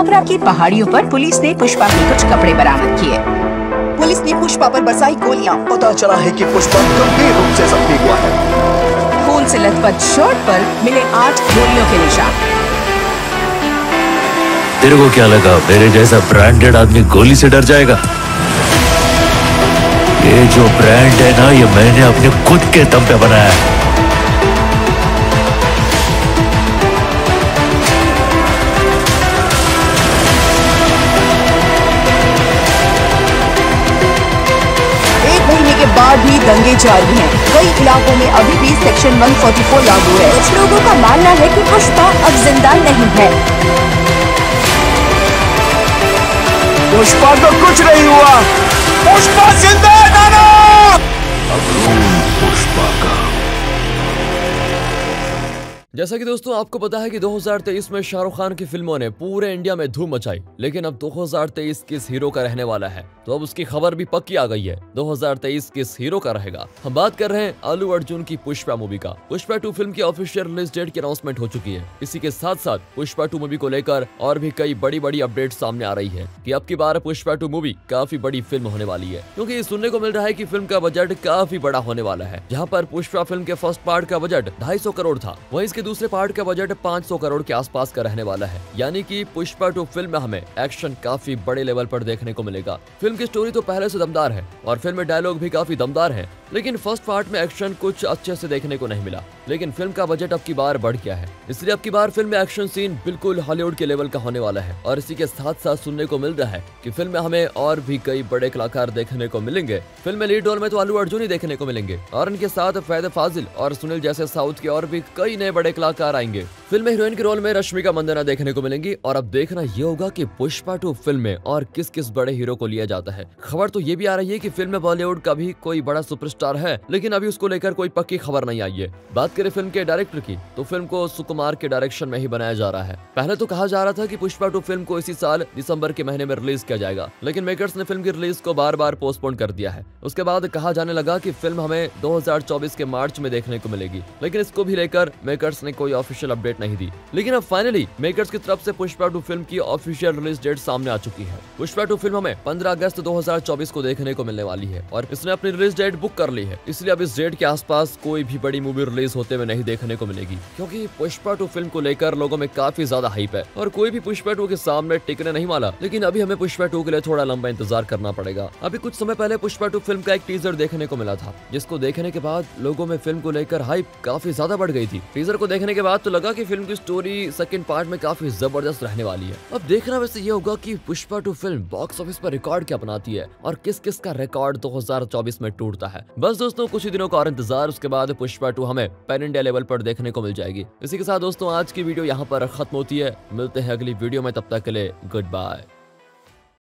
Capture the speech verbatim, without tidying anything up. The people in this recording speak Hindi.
आगरा की पहाड़ियों पर पुलिस ने पुष्पा के कुछ कपड़े बरामद किए। पुलिस ने पुष्पा पर बरसाई गोलियां। पता चला है कि पुष्पा गंभीर रूप से जख्मी हुआ है। खून से लथपथ शर्ट पर मिले आठ गोलियों के निशान। तेरे को क्या लगा मेरे जैसा ब्रांडेड आदमी गोली से डर जाएगा? ये जो ब्रांड है ना, ये मैंने अपने खुद के दम पे बनाया है। बाद भी दंगे जारी हैं। कई इलाकों में अभी भी सेक्शन एक सौ चौवालीस लागू है। कुछ लोगों का मानना है कि पुष्पा अब जिंदा नहीं है। पुष्पा को कुछ नहीं हुआ, पुष्पा जिंदा है नाना। पुष्पा का जैसा कि दोस्तों आपको पता है कि दो हज़ार तेईस में शाहरुख खान की फिल्मों ने पूरे इंडिया में धूम मचाई, लेकिन अब दो हज़ार तेईस किस हीरो का रहने वाला है तो अब उसकी खबर भी पक्की आ गई है। दो हज़ार तेईस किस हीरो का रहेगा? हम बात कर रहे हैं अल्लू अर्जुन की पुष्पा मूवी का। पुष्पा टू फिल्म की ऑफिशियल रिलीज डेट की अनाउंसमेंट हो चुकी है। इसी के साथ साथ पुष्पा टू मूवी को लेकर और भी कई बड़ी बड़ी अपडेट सामने आ रही है कि अब की बार पुष्पा टू मूवी काफी बड़ी फिल्म होने वाली है, क्योंकि सुनने को मिल रहा है कि फिल्म का बजट काफी बड़ा होने वाला है। जहाँ पर पुष्पा फिल्म के फर्स्ट पार्ट का बजट ढाई सौ करोड़ था, वहीं इसके दूसरे पार्ट का बजट पाँच सौ करोड़ के आसपास का रहने वाला है। यानी कि पुष्पा टू फिल्म में हमें एक्शन काफी बड़े लेवल पर देखने को मिलेगा। फिल्म की स्टोरी तो पहले से दमदार है और फिल्म में डायलॉग भी काफी दमदार है, लेकिन फर्स्ट पार्ट में एक्शन कुछ अच्छे से देखने को नहीं मिला। लेकिन फिल्म का बजट अब की बार बढ़ गया है, इसलिए अब की बार फिल्म में एक्शन सीन बिल्कुल हॉलीवुड के लेवल का होने वाला है। और इसी के साथ साथ सुनने को मिल रहा है कि फिल्म में हमें और भी कई बड़े कलाकार देखने को मिलेंगे। फिल्म में लीड रोल में तो अल्लू अर्जुन ही देखने को मिलेंगे और इनके साथ फैद फाजिल और सुनील जैसे साउथ के और भी कई नए बड़े कलाकार आएंगे। फिल्म में हीरोइन के रोल में रश्मिका मंदाना देखने को मिलेंगी। और अब देखना ये होगा कि पुष्पा टू फिल्म में और किस किस बड़े हीरो को लिया जाता है। खबर तो ये भी आ रही है कि फिल्म में बॉलीवुड का भी कोई बड़ा सुपरस्टार है, लेकिन अभी उसको लेकर कोई पक्की खबर नहीं आई है। बात करें फिल्म के डायरेक्टर की तो फिल्म को सुकुमार के डायरेक्शन में ही बनाया जा रहा है। पहले तो कहा जा रहा था कि पुष्पा टू फिल्म को इसी साल दिसंबर के महीने में रिलीज किया जाएगा, लेकिन मेकर्स ने फिल्म की रिलीज को बार बार पोस्टपोन कर दिया है। उसके बाद कहा जाने लगा कि फिल्म हमें दो हज़ार चौबीस के मार्च में देखने को मिलेगी, लेकिन इसको भी लेकर मेकर्स ने कोई ऑफिशियल अपडेट नहीं दी। लेकिन अब फाइनली मेकर्स की तरफ से पुष्पा टू फिल्म की ऑफिशियल रिलीज डेट सामने आ चुकी है। पुष्पा टू फिल्म हमें पंद्रह अगस्त दो हज़ार चौबीस को देखने को मिलने वाली है और इसने अपनी रिलीज डेट बुक कर ली है। इसलिए अब इस डेट के आसपास कोई भी बड़ी मूवी रिलीज होते हुए नहीं देखने को मिलेगी, क्योंकि पुष्पा टू फिल्म को लेकर लोगों में काफी ज्यादा हाइप है और कोई भी पुष्पा टू के सामने टिकने नहीं वाला। लेकिन अभी हमें पुष्पा टू के लिए थोड़ा लंबा इंतजार करना पड़ेगा। अभी कुछ समय पहले पुष्पा टू फिल्म का एक टीजर देखने को मिला था, जिसको देखने के बाद लोगों में फिल्म को लेकर हाइप काफी ज्यादा बढ़ गई थी। टीजर को देखने के बाद तो लगा कि फिल्म की स्टोरी सेकंड पार्ट में काफी जबरदस्त रहने वाली है। अब देखना वैसे ये होगा कि Pushpa two film box office पर रिकॉर्ड क्या बनाती है और किस किस का रिकॉर्ड दो हज़ार चौबीस में टूटता है। बस दोस्तों कुछ ही दिनों का और इंतजार, उसके बाद पुष्पा टू हमें पैन इंडिया लेवल पर देखने को मिल जाएगी। इसी के साथ दोस्तों आज की वीडियो यहाँ पर खत्म होती है। मिलते हैं अगली वीडियो में, तब तक के लिए गुड बाय।